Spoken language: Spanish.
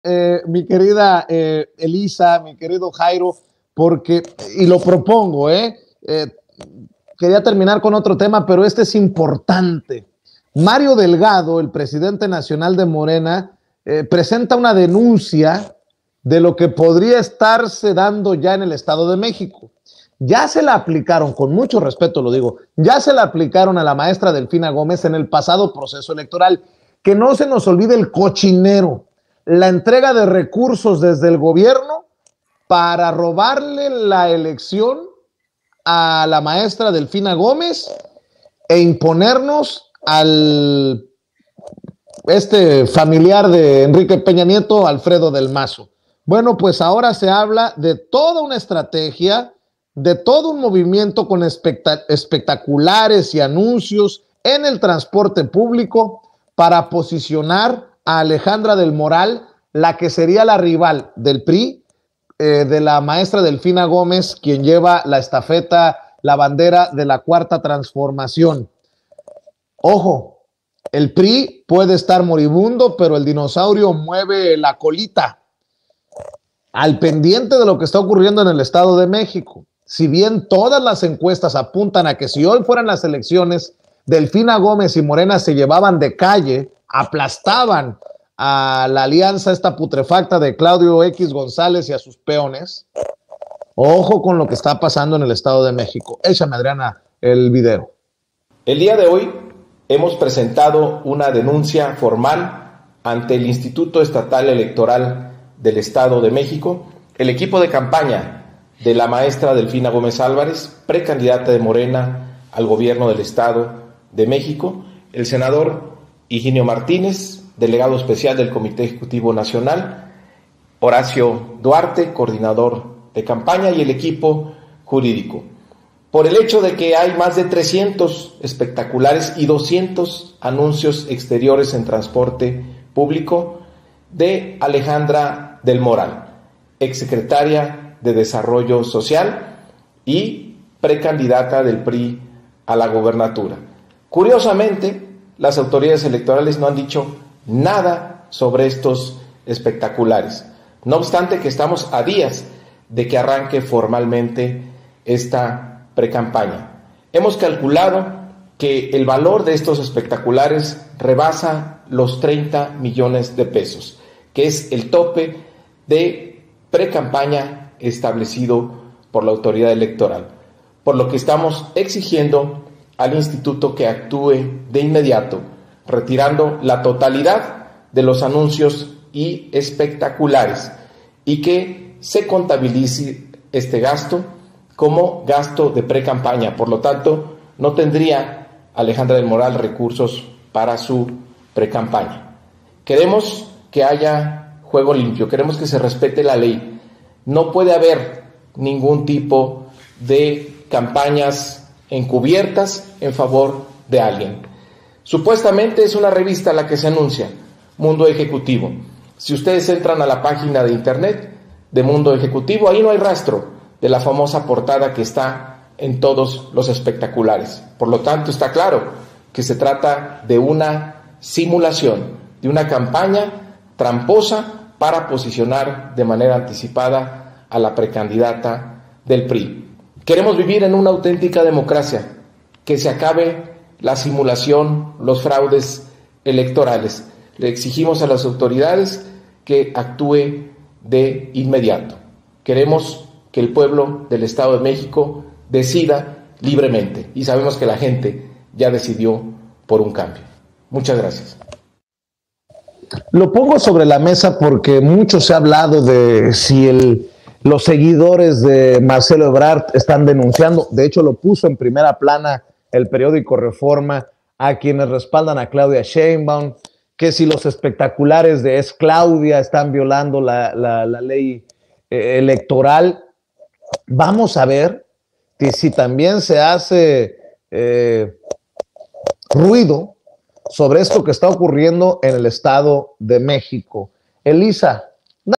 mi querida Elisa, mi querido Jairo, porque, y lo propongo, quería terminar con otro tema, pero este es importante. Mario Delgado, el presidente nacional de Morena, presenta una denuncia de lo que podría estarse dando ya en el Estado de México. Ya se la aplicaron, con mucho respeto lo digo, ya se la aplicaron a la maestra Delfina Gómez en el pasado proceso electoral. Que no se nos olvide el cochinero, la entrega de recursos desde el gobierno para robarle la elección a la maestra Delfina Gómez e imponernos al familiar de Enrique Peña Nieto, Alfredo del Mazo. Bueno, pues ahora se habla de toda una estrategia, de todo un movimiento con espectaculares y anuncios en el transporte público para posicionar a Alejandra del Moral, la que sería la rival del PRI, de la maestra Delfina Gómez, quien lleva la estafeta, la bandera de la Cuarta Transformación. Ojo, el PRI puede estar moribundo, pero el dinosaurio mueve la colita. Al pendiente de lo que está ocurriendo en el Estado de México. Si bien todas las encuestas apuntan a que si hoy fueran las elecciones, Delfina Gómez y Morena se llevaban de calle, aplastaban a la alianza esta putrefacta de Claudio X González y a sus peones. Ojo con lo que está pasando en el Estado de México. Échame, Adriana, el video. El día de hoy hemos presentado una denuncia formal ante el Instituto Estatal Electoral del Estado de México, el equipo de campaña de la maestra Delfina Gómez Álvarez, precandidata de Morena al gobierno del Estado de México, el senador Higinio Martínez, delegado especial del Comité Ejecutivo Nacional, Horacio Duarte, coordinador de campaña, y el equipo jurídico, por el hecho de que hay más de 300 espectaculares y 200 anuncios exteriores en transporte público de Alejandra del Moral, exsecretaria de Desarrollo Social y precandidata del PRI a la gobernatura. Curiosamente, las autoridades electorales no han dicho nada sobre estos espectaculares, no obstante que estamos a días de que arranque formalmente esta precampaña. Hemos calculado que el valor de estos espectaculares rebasa los 30 millones de pesos, que es el tope de precampaña establecido por la autoridad electoral, por lo que estamos exigiendo al instituto que actúe de inmediato, retirando la totalidad de los anuncios y espectaculares y que se contabilice este gasto como gasto de precampaña. Por lo tanto, no tendría Alejandra del Moral recursos para su precampaña. Queremos que haya juego limpio, queremos que se respete la ley. No puede haber ningún tipo de campañas encubiertas en favor de alguien. Supuestamente es una revista la que se anuncia, Mundo Ejecutivo. Si ustedes entran a la página de internet de Mundo Ejecutivo, ahí no hay rastro de la famosa portada que está en todos los espectaculares. Por lo tanto, está claro que se trata de una simulación, de una campaña tramposa para posicionar de manera anticipada a la precandidata del PRI. Queremos vivir en una auténtica democracia, que se acabe la simulación, los fraudes electorales. Le exigimos a las autoridades que actúe de inmediato. Queremos que el pueblo del Estado de México decida libremente y sabemos que la gente ya decidió por un cambio. Muchas gracias. Lo pongo sobre la mesa porque mucho se ha hablado de si los seguidores de Marcelo Ebrard están denunciando. De hecho, lo puso en primera plana el periódico Reforma a quienes respaldan a Claudia Sheinbaum, que si los espectaculares de Es Claudia están violando la ley electoral. Vamos a ver que si también se hace ruido sobre esto que está ocurriendo en el Estado de México. Elisa,